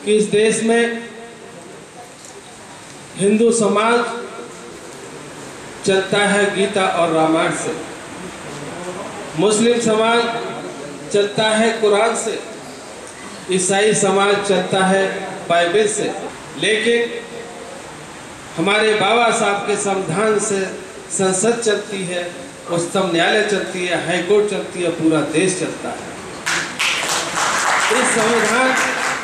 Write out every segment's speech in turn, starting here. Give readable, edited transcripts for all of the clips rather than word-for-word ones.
कि इस देश में हिंदू समाज चलता है गीता और रामायण से, मुस्लिम समाज चलता है कुरान से, ईसाई समाज चलता है बाइबल से, लेकिन हमारे बाबा साहब के संविधान से संसद चलती है, उच्चतम न्यायालय चलती है, हाईकोर्ट चलती है, पूरा देश चलता है। इस संविधान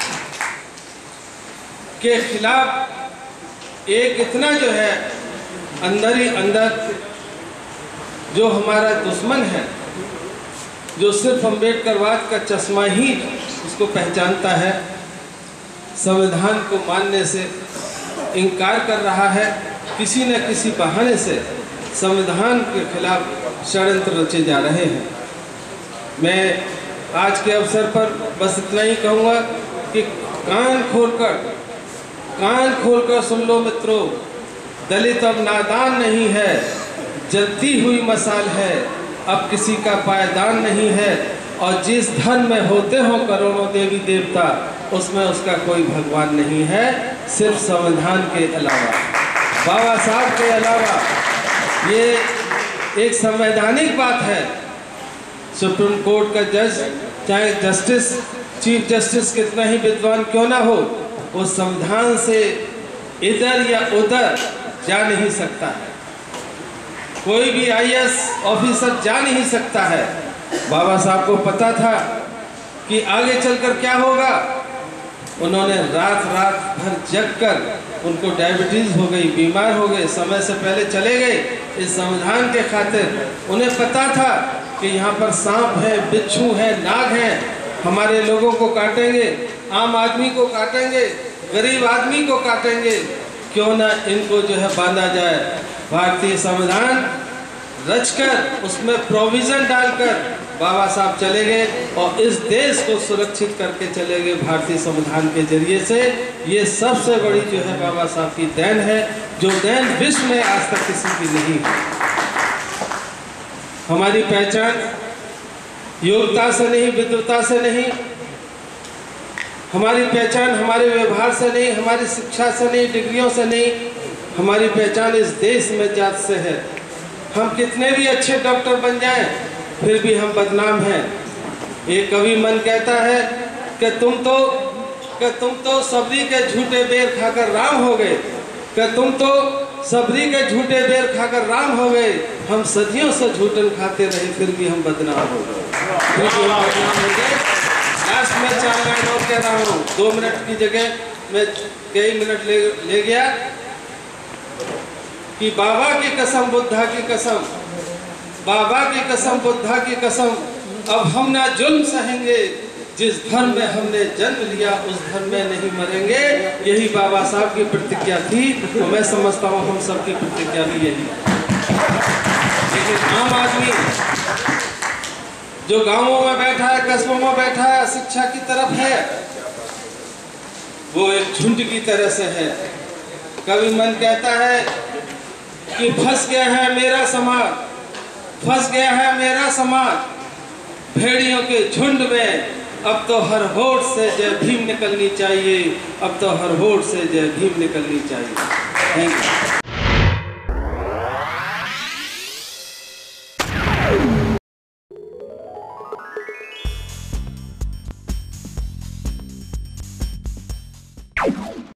के खिलाफ एक इतना जो है अंदर ही अंदर जो हमारा दुश्मन है, जो सिर्फ अम्बेडकरवाद का चश्मा ही उसको पहचानता है, संविधान को मानने से इनकार कर रहा है, किसी न किसी बहाने से संविधान के खिलाफ षड्यंत्र रचे जा रहे हैं। मैं आज के अवसर पर बस इतना ही कहूँगा कि कान खोलकर सुन लो मित्रों, दलित अब नादान नहीं है, जलती हुई मसाल है, अब किसी का पायदान नहीं है, और जिस धर्म में होते हो करोड़ों देवी देवता, उसमें उसका कोई भगवान नहीं है, सिर्फ संविधान के अलावा, बाबा साहब के अलावा। ये एक संवैधानिक बात है। सुप्रीम कोर्ट का जज, चाहे जस्टिस, चीफ जस्टिस कितना ही विद्वान क्यों ना हो, वो संविधान से इधर या उधर जा नहीं सकता है। कोई भी IAS ऑफिसर जा नहीं सकता है। बाबा साहब को पता था कि आगे चलकर क्या होगा। उन्होंने रात भर जग कर, उनको डायबिटीज हो गई, बीमार हो गए, समय से पहले चले गए इस संविधान के खातिर। उन्हें पता था कि यहाँ पर सांप है, बिच्छू है, नाग है, हमारे लोगों को काटेंगे, आम आदमी को काटेंगे, गरीब आदमी को काटेंगे, क्यों ना इनको जो है बांधा जाए। भारतीय संविधान रचकर उसमें प्रोविजन डालकर बाबा साहब चले गए और इस देश को सुरक्षित करके चले गए भारतीय संविधान के जरिए से। ये सबसे बड़ी जो है बाबा साहब की देन है, जो देन विश्व में आज तक किसी की नहीं है। हमारी पहचान योग्यता से नहीं, विद्वता से नहीं, हमारी पहचान हमारे व्यवहार से नहीं, हमारी शिक्षा से नहीं, डिग्रियों से नहीं, हमारी पहचान इस देश में जात से है। हम कितने भी अच्छे डॉक्टर बन जाएं, फिर भी हम बदनाम हैं। एक कवि मन कहता है कि तुम तो सबरी के झूठे बेर खाकर राम हो गए, कि तुम तो सबरी के झूठे बेर खाकर राम हो गए, हम सदियों से झूठन खाते रहे, फिर भी हम बदनाम हो गए। लास्ट में 4 लाइन और कह रहा हूँ, 2 मिनट की जगह मैं कई मिनट ले गया कि बाबा की कसम, बुद्धा की कसम, बाबा की कसम, बुद्धा की कसम, अब हम ना जुल्म सहेंगे, जिस धर्म में हमने जन्म लिया उस धर्म में नहीं मरेंगे। यही बाबा साहब की प्रतिज्ञा थी, तो मैं समझता हूँ हम सबकी प्रतिज्ञा भी यही। लेकिन आम आदमी जो गांवों में बैठा है, कस्बों में बैठा है, शिक्षा की तरफ है, वो एक झुंड की तरह से है। कभी मन कहता है कि फंस गया है मेरा समाज, फंस गया है मेरा समाज भेड़ियों के झुंड में, अब तो हर होठ से जय भीम निकलनी चाहिए, अब तो हर होठ से जय भीम निकलनी चाहिए। Thank you.